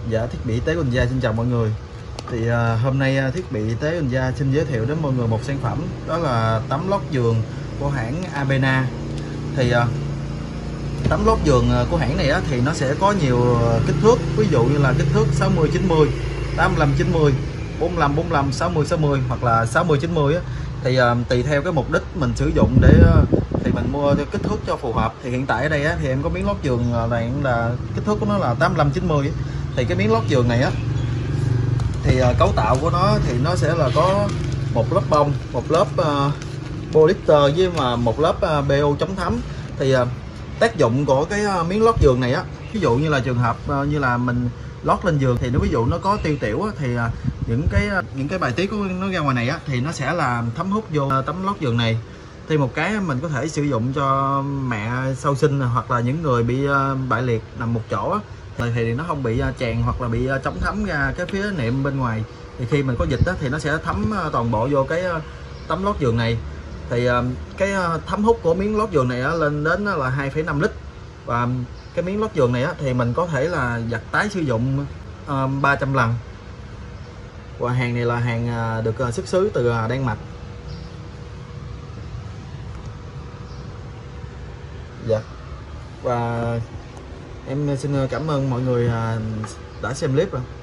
Dạ, thiết bị y tế Quỳnh Gia xin chào mọi người. Thì hôm nay thiết bị y tế Quỳnh Gia xin giới thiệu đến mọi người một sản phẩm, đó là tấm lót giường của hãng Abena. Thì tấm lót giường của hãng này thì nó sẽ có nhiều kích thước, ví dụ như là kích thước 60 90, 85 90, 45 45, 60 60 hoặc là 60 90 thì tùy theo cái mục đích mình sử dụng để thì mình mua theo kích thước cho phù hợp. Thì hiện tại ở đây thì em có miếng lót giường là kích thước của nó là 85 90. Thì cái miếng lót giường này thì cấu tạo của nó thì nó sẽ là có một lớp bông, một lớp polyester với một lớp PU chống thấm. Thì tác dụng của cái miếng lót giường này ví dụ như là trường hợp như là mình lót lên giường thì ví dụ nó có tiêu tiểu thì những cái bài tiết của nó ra ngoài này thì nó sẽ làm thấm hút vô tấm lót giường này. Thì một cái mình có thể sử dụng cho mẹ sau sinh hoặc là những người bị bại liệt nằm một chỗ thì nó không bị tràn hoặc là bị chống thấm ra cái phía nệm bên ngoài. Thì khi mình có dịch thì nó sẽ thấm toàn bộ vô cái tấm lót giường này. Thì cái thấm hút của miếng lót giường này lên đến là 2,5 lít. Và cái miếng lót giường này thì mình có thể là giặt tái sử dụng 300 lần. Và hàng này là hàng được xuất xứ từ Đan Mạch. Dạ. Và em xin cảm ơn mọi người đã xem clip rồi.